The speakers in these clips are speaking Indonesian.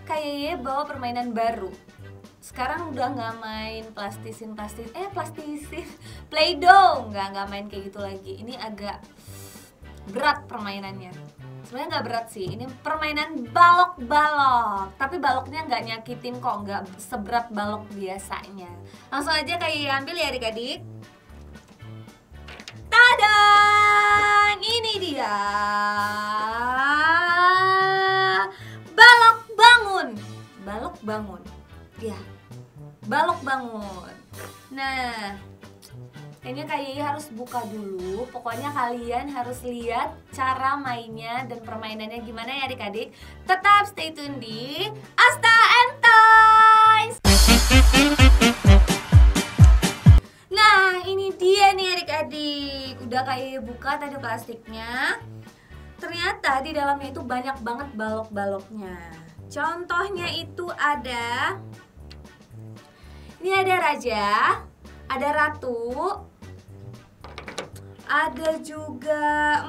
Kayaknya bawa permainan baru. Sekarang udah nggak main plastisin Play-Doh, nggak main kayak gitu lagi. Ini agak berat permainannya. Sebenarnya nggak berat sih, ini permainan balok-balok. Tapi baloknya nggak nyakitin kok, nggak seberat balok biasanya. Langsung aja kayak ambil ya adik-adik. Tadang, ini dia balok bangun. Balok bangun, ya, balok bangun. Nah, kayaknya harus buka dulu. Pokoknya kalian harus lihat cara mainnya dan permainannya gimana ya adik-adik. Tetap stay tune di Asta and Toys. Nah, ini dia nih adik-adik. Udah kayak buka tadi plastiknya. Ternyata di dalamnya itu banyak banget balok-baloknya. Contohnya itu ada, ini ada raja, ada ratu, ada juga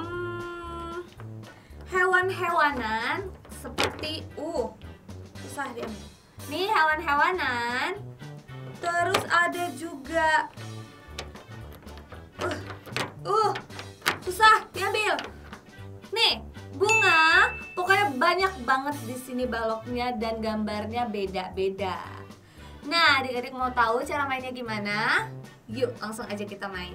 hewan-hewanan seperti susah dia. Nih hewan-hewanan. Terus ada juga susah diambil. Nih, bunga. Pokoknya banyak banget di sini baloknya dan gambarnya beda-beda. Nah, adik-adik mau tahu cara mainnya gimana? Yuk, langsung aja kita main.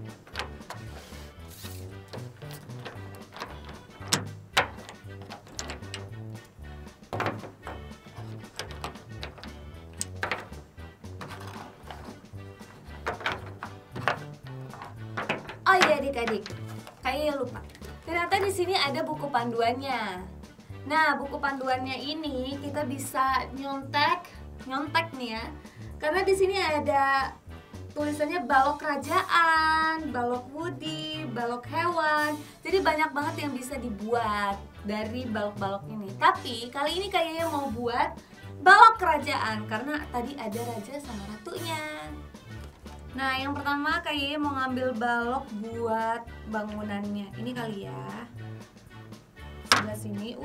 Oh iya adik-adik, kayaknya lupa. Ternyata di sini ada buku panduannya. Nah, buku panduannya ini kita bisa nyontek nih ya. Karena di sini ada tulisannya balok kerajaan, balok Woody, balok hewan. Jadi banyak banget yang bisa dibuat dari balok-balok ini. Tapi kali ini kayaknya mau buat balok kerajaan karena tadi ada raja sama ratunya. Nah, yang pertama kayaknya mau ngambil balok buat bangunannya. Ini kali ya. Sebelah sini,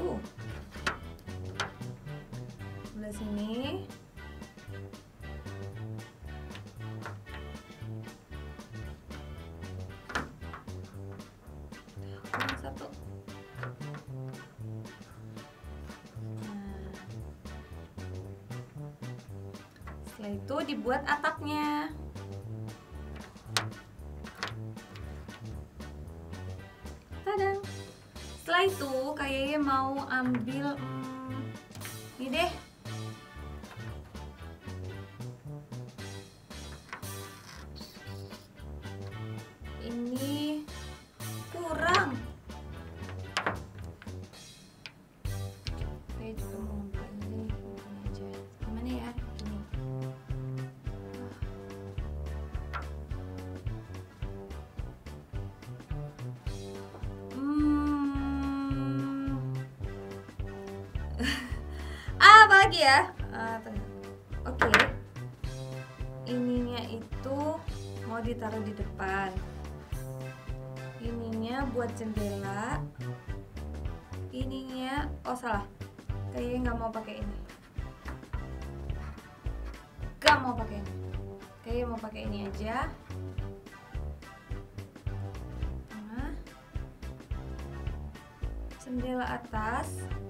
sebelah sini. Satu. Nah. Setelah itu dibuat atapnya. Tadang. Setelah itu kayaknya mau ambil ini deh. Ini kurang. Saya juga mau ambil ini aja. Gimana ya? Ini. Apa lagi ya? Oke. Ininya itu mau ditaruh di depan. Ininya buat jendela. Ininya, salah. Kayaknya nggak mau pakai ini. Nggak mau pakai ini. Kayaknya mau pakai ini aja. Nah, jendela atas.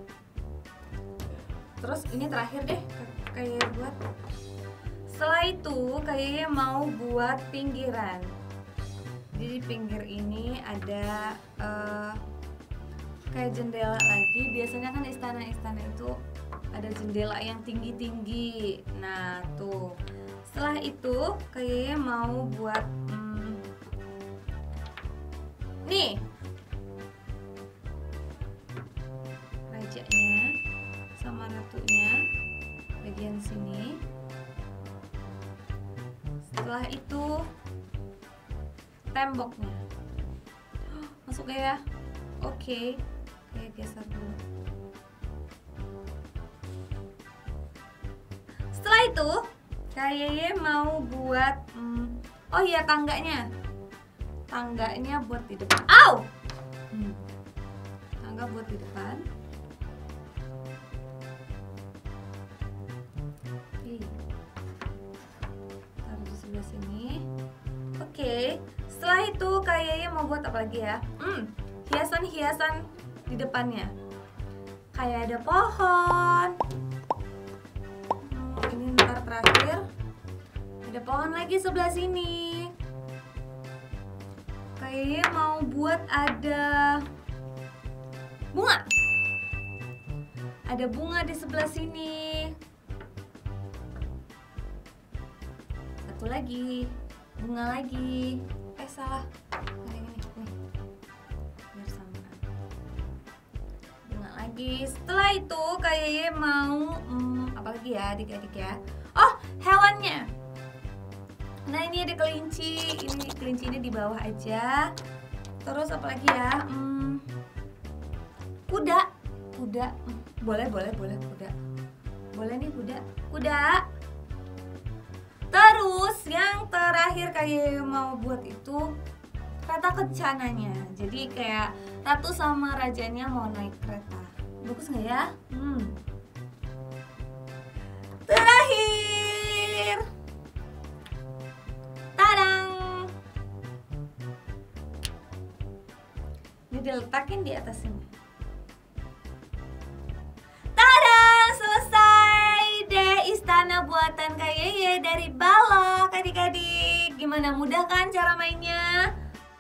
Terus ini terakhir deh, kayak buat. Setelah itu kayaknya mau buat pinggiran. Jadi di pinggir ini ada kayak jendela lagi. Biasanya kan istana-istana itu ada jendela yang tinggi-tinggi. Nah tuh. Setelah itu kayaknya mau buat nih rajanya sama ratunya bagian sini. Setelah itu temboknya masuk ya. Oke, kayak geser dulu. Setelah itu kayaknya mau buat oh iya tangganya buat di depan. Tangga buat di depan. Oke, setelah itu kayaknya mau buat apa lagi ya? Hiasan-hiasan di depannya. Kayak ada pohon. Ini ntar terakhir. Ada pohon lagi sebelah sini. Kayaknya mau buat ada bunga. Ada bunga di sebelah sini. Satu lagi, bunga lagi. Salah. Nah, ini nih. Biar samaan. Bunga lagi. Setelah itu kayaknya mau apa lagi ya adik-adik ya? Oh, hewannya. Nah, ini ada kelinci. Ini kelinci ini di bawah aja. Terus apa lagi ya? Kuda. Kuda. Boleh kuda. Boleh nih kuda. Terus yang terakhir kayak mau buat itu kereta kencananya. Jadi kayak ratu sama rajanya mau naik kereta. Bagus nggak ya? Terakhir, tadang. Ini diletakin di atas sini. Istana buatan Kak Yeye dari balok adik-adik. Gimana, mudah kan cara mainnya?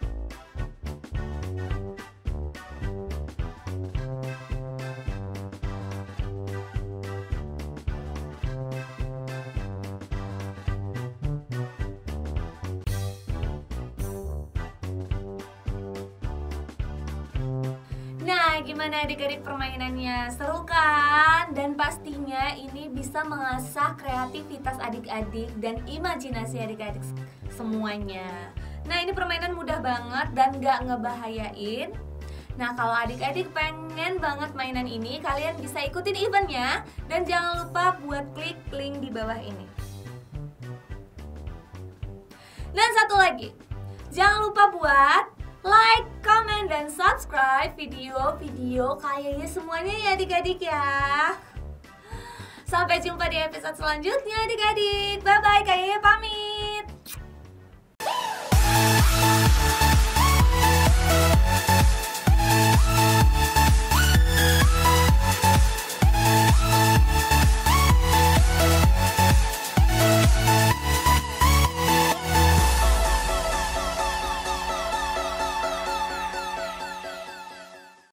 Nah, gimana adik-adik permainannya? Seru kan? Dan pastinya ini bisa mengasah kreativitas adik-adik dan imajinasi adik-adik semuanya. Nah, ini permainan mudah banget dan gak ngebahayain. Nah, kalau adik-adik pengen banget mainan ini, kalian bisa ikutin eventnya. Dan jangan lupa buat klik link di bawah ini. Dan satu lagi, jangan lupa buat like, comment, dan subscribe video-video kayaknya semuanya ya adik-adik ya. Sampai jumpa di episode selanjutnya adik-adik. Bye-bye, kayaknya pamit.